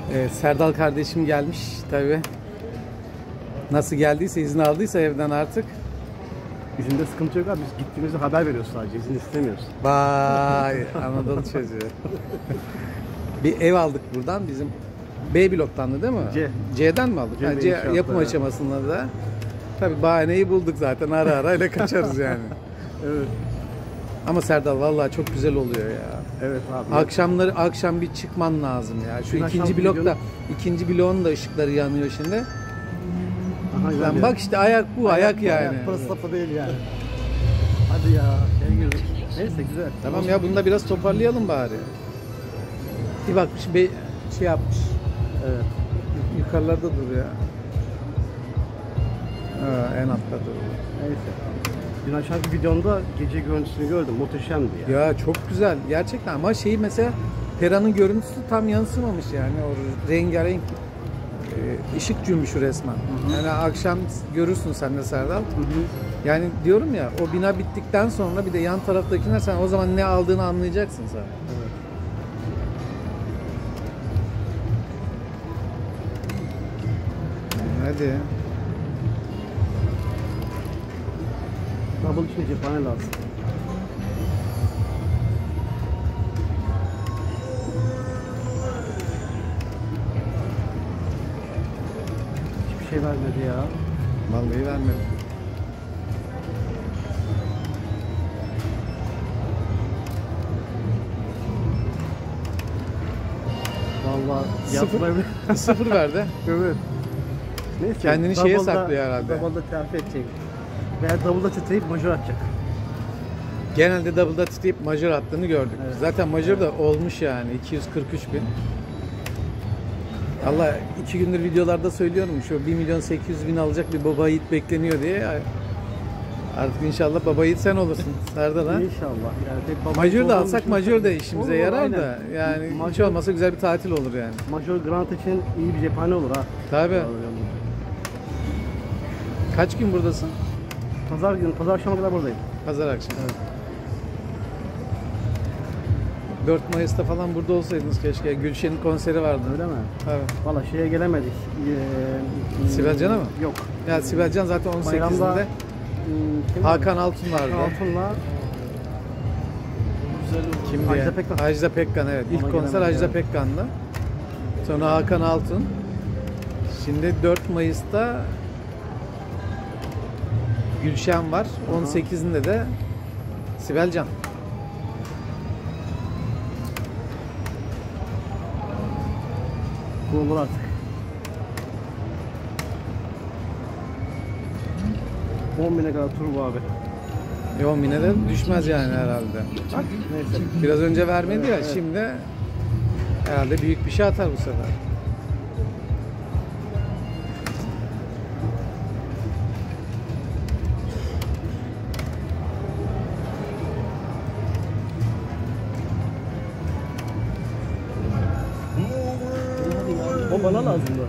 Evet, Serdal kardeşim gelmiş tabi. Nasıl geldiyse, izin aldıysa evden artık. İzinde sıkıntı yok abi. Biz gittiğimizde haber veriyoruz sadece. İzin istemiyoruz. Vay Anadolu çocuğu. Bir ev aldık buradan. Bizim B bloktandı değil mi? C'den mi aldık? C yapım aşamasında da. Tabi bahaneyi bulduk zaten. Ara ile kaçarız yani. Evet. Ama Serdal vallahi çok güzel oluyor ya. Evet abi. Akşam bir çıkman lazım ya. Şu Dün ikinci blokta, ikinci bloğun da ışıkları yanıyor şimdi. Lan bak işte ayak bu, ayak yani. Burası sapı değil yani. Hadi ya, şey girdik. Neyse güzel. Tamam ya, bunu da biraz toparlayalım bari. Bir bakmış şey yapmış. Evet. Yukarılarda duruyor. Ha, en altta duruyor. Neyse. Dün aşağıki videonda gece görüntüsünü gördüm. Muhteşemdi ya. Ya çok güzel gerçekten, ama şeyi mesela Pera'nın görüntüsü tam yansımamış yani, o rengarenk ışık cümbüşü resmen. Hı hı. Yani akşam görürsün sen de Serdal. Hı hı. Yani diyorum ya, o bina bittikten sonra bir de yan taraftakiler, sen o zaman ne aldığını anlayacaksın sen. Evet. Hadi. Double içine cephane lazım. Hiçbir şey vermedi ya. Vallahi vermedi. Vallahi sıfır verdi. Evet. Neyse, kendini şeye saklıyor herhalde. Double'da terfi edecek. Veya double'da titreyip majör atacak. Genelde double'da titreyip majör attığını gördük. Evet. Zaten majör da olmuş yani 243.000. Allah 2 gündür videolarda söylüyorum, şu 1.800.000 alacak bir baba yiğit bekleniyor diye. Artık inşallah baba yiğit sen olursun Serdal ha. İnşallah. Yani majör de alsak majör de işimize olur, yarar aynen. Da yani majör, hiç olmasa güzel bir tatil olur yani. Majör Grant için iyi bir cephane olur ha. Tabii. Kaç gün buradasın? Pazar akşama kadar buradayım. Pazar akşamı. Evet. 4 Mayıs'ta falan burada olsaydınız keşke. Gülşen'in konseri vardı. Öyle mi? Evet. Valla şeye gelemedik. Sibelcan'a mı? Yok. Ya Sibelcan zaten 18'inde. Hakan Altun vardı. Altun'la kimdi? Ajda Pekkan. Ajda Pekkan, evet. İlk konser Ajda Pekkan'la. Sonra Hakan Altun. Şimdi 4 Mayıs'ta Gülşen var. 18'inde de Sibelcan. Kurulur artık. 10.000'e kadar tur bu abi. 10.000'e de düşmez yani herhalde. Bak, neyse. Biraz önce vermedi ya, evet. Şimdi herhalde büyük bir şey atar bu sefer. O bana lazımdı.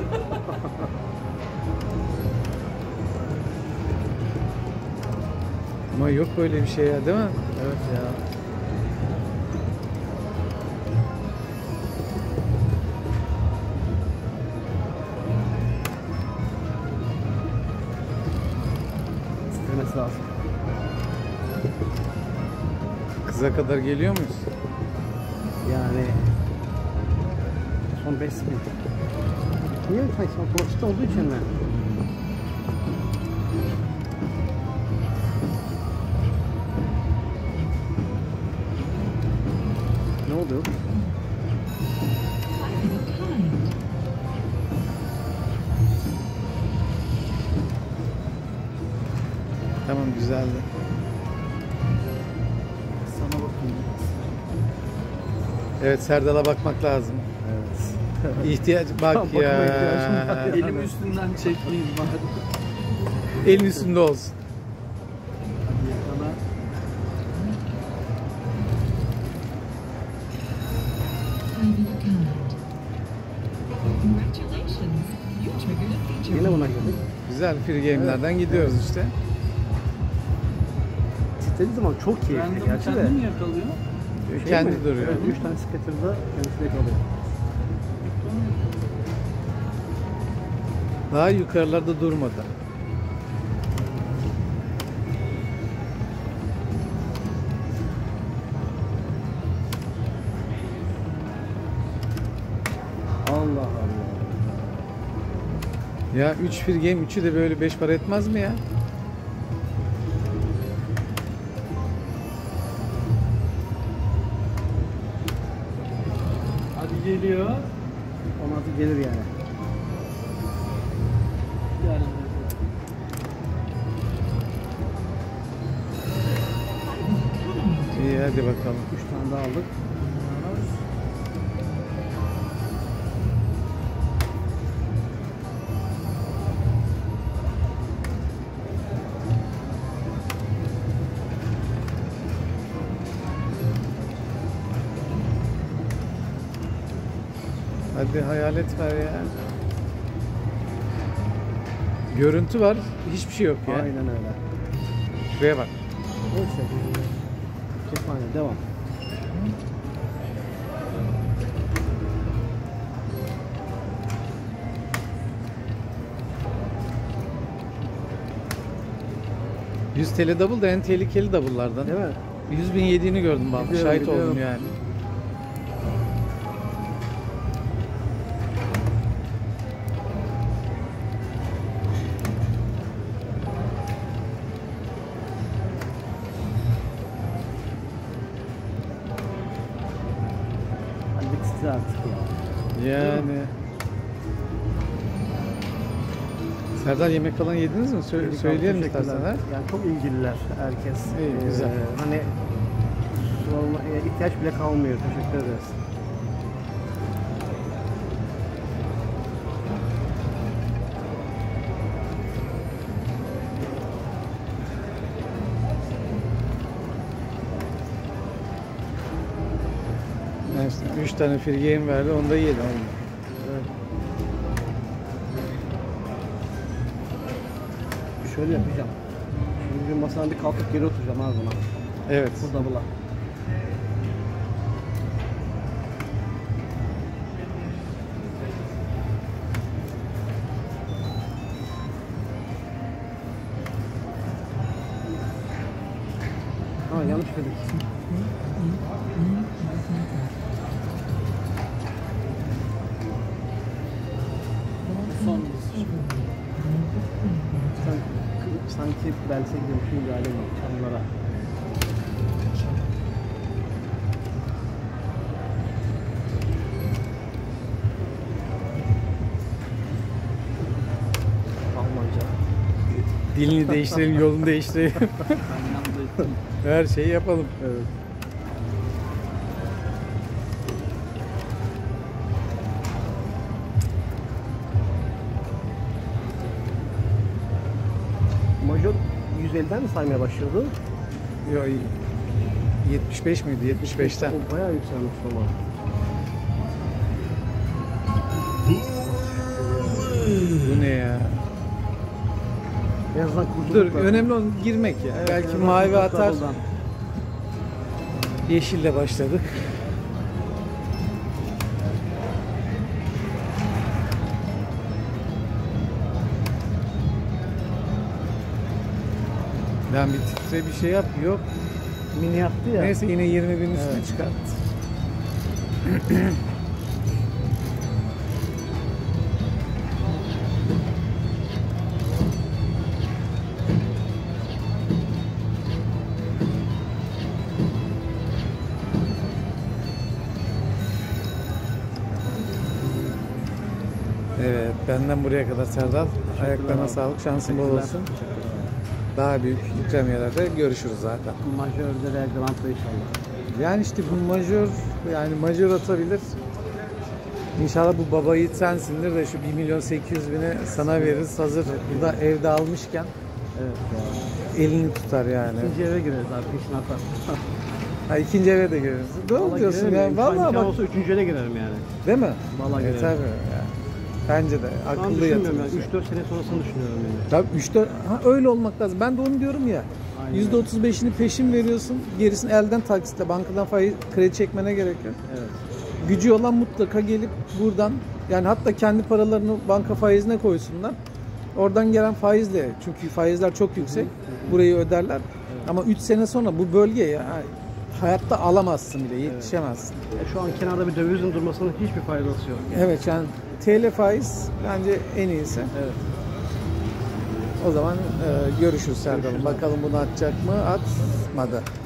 Ama yok böyle bir şey ya, değil mi? Evet ya. İstemesi lazım. Kıza kadar geliyor muyuz? Yani son 5 spin. Niye? Son profit olduğu için mi? Ne oldu? Tamam, güzeldi. Sana bakayım. Evet, Serdal'a bakmak lazım. Evet. İhtiyaç bak Bakıma ya. ihtiyacım var. Elimi üstünden çekmeyin bari. Elin üstünde olsun. Hadi yakala. Yine buna girdik. Güzel free game'lerden gidiyoruz işte. Titrediği zaman çok keyifli Random gerçi de. kendi mi yakalıyor? Şey Kendi mi? duruyor. Evet, 3 tane scatter'da kendisi yakalıyor. Daha yukarılarda durmadı. Allah Allah. Ya 3 free game 3'ü de böyle 5 para etmez mi ya? Hadi geliyor. 16 gelir yani. Yani. İyi hadi bakalım. 3 tane daha aldık. Hadi hayalet ver ya. Görüntü var, hiçbir şey yok ya. Aynen öyle. Şuraya bak. Neyse. Kesinlikle devam. $100 TL double da en tehlikeli double'lardan. Değil mi? 100 bin yediğini gördüm ben. Biliyorum, Şahit biliyorum. oldum yani. Hadi bitsin artık ya. Yani. Serdar yemek falan yediniz mi? Söyleyelim Teşekkürler. istersen ha. Yani çok ilgililer herkes. İyi, güzel. Hani sormaya ihtiyaç bile kalmıyor. Teşekkür ederiz. Yani işte 3 tane free game verdi, onu da yedi. Evet. Şöyle yapacağım. Şimdi bir masadan bir kalkıp geri oturacağım abi buna. Evet. Bu double'a. Ha yanlış dedik. Son Sanki Bels'e gidiyormuşum gibi halim var. Çamlara. Almanca. Dilini değiştirelim, yolunu değiştirelim. ben yanındaydım. Her şeyi yapalım. Evet. Major 150'den mi saymaya başlıyordu? Yo, 75 miydi? 75'ten. O bayağı yükselmiş ama. Bu ne ya? En azından Dur, kurtulduk. önemli olan girmek ya. Evet, Belki en azından mavi kurtulduk atar. buradan. Yeşille başladık. Ben bir titre bir şey yap. Yok. Mini yaptı ya. Neyse yine 20 bin üstüne Evet. çıkart. Evet, benden buraya kadar Serdal. Ayaklarına abi. sağlık, şansın bol Teşekkürler. olsun. Teşekkürler. Daha büyük ikramiye'lerde görüşürüz zaten. Majörde de Grand'da inşallah. Yani işte bu majör, yani majör atabilir. İnşallah bu baba yiğit sensindir de şu 1.800.000'i sana veririz. Hazır burada evde almışken Evet ya. elini tutar yani. İkinci eve gireriz abi peşine atar. Ha, ikinci eve de görürüz. Doğru diyorsun girerim ya. Vallahi İmkan bak. olsa üçüncüye de girerim yani. Değil mi? Vallahi girerim. Tabii ya. Bence de Şu an akıllı düşünmüyorum yatırım. yani. 3-4 sene sonrasını düşünüyorum yani. Tabii 3-4 öyle olmak lazım. Ben de onu diyorum ya. Aynen. %35'ini peşin veriyorsun. Gerisini elden taksitle, bankadan faiz kredi çekmene gerek yok. Evet. Gücü olan mutlaka gelip buradan Yani hatta kendi paralarını banka faizine koysunlar. Oradan gelen faizle, çünkü faizler çok yüksek, burayı öderler. Ama 3 sene sonra bu bölgeye yani hayatta alamazsın bile, yetişemezsin. Şu an kenarda bir dövizin durmasının hiçbir faydası yok. Yani. Evet, yani TL faiz bence en iyisi. Evet. O zaman görüşürüz Serdal'ım. Bakalım bunu atacak mı? Atmadı.